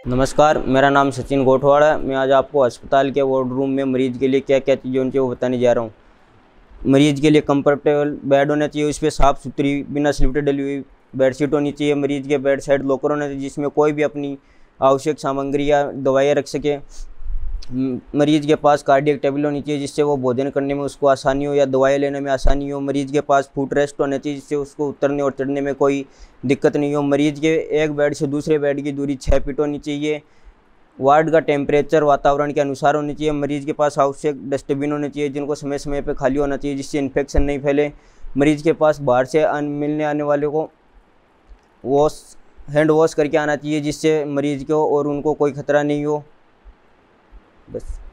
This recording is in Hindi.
नमस्कार, मेरा नाम सचिन गोठवाड़ा है। मैं आज आपको अस्पताल के वार्ड रूम में मरीज़ के लिए क्या क्या चीज़ें होनी चाहिए वो बताने जा रहा हूँ। मरीज़ के लिए कंफर्टेबल बेड होना चाहिए, उस पे साफ़ सुथरी बिना सिलवटें डली हुई बेडशीट होनी चाहिए। मरीज़ के बेड साइड लॉकर होना चाहिए जिसमें कोई भी अपनी आवश्यक सामग्री या दवाइयाँ रख सके। मरीज़ के पास कार्डियक टेबल होनी चाहिए जिससे वो भोजन करने में उसको आसानी हो या दवाई लेने में आसानी हो। मरीज़ के पास फुट रेस्ट होना चाहिए जिससे उसको उतरने और चढ़ने में कोई दिक्कत नहीं हो। मरीज़ के एक बेड से दूसरे बेड की दूरी 6 फीट होनी चाहिए। वार्ड का टेम्परेचर वातावरण के अनुसार होनी चाहिए। मरीज़ के पास आवश्यक डस्टबिन होने चाहिए जिनको समय समय पर खाली होना चाहिए जिससे इन्फेक्शन नहीं फैले। मरीज़ के पास बाहर से मिलने आने वाले को हैंड वॉश करके आना चाहिए जिससे मरीज़ को और उनको कोई खतरा नहीं हो। बस।